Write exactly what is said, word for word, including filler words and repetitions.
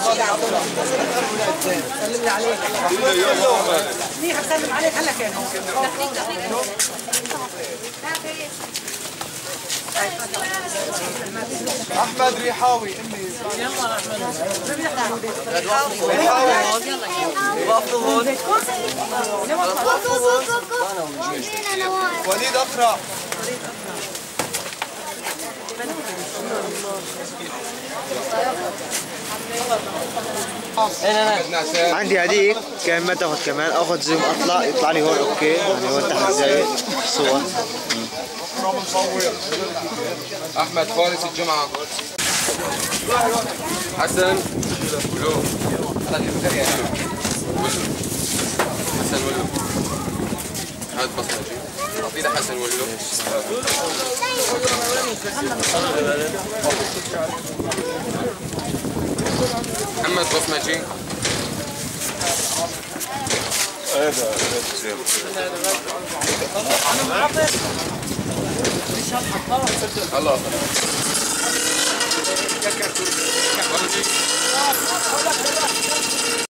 سلم لي عليك. منيح بسلم عليك هلا كان. احمد ريحاوي امي. يلا احمد. ريحاوي. وقفوا هون. وليد اقرا. عندي هذيك كان ما تاخذ كمان اخذ زوم اطلع يطلع لي هون اوكي يعني هون تحت زي صور. احمد فارس الجمعه. حسن ولو حسن ولو هذا بصمجي. اعطينا حسن ولو. محمد بصمجي. خلاص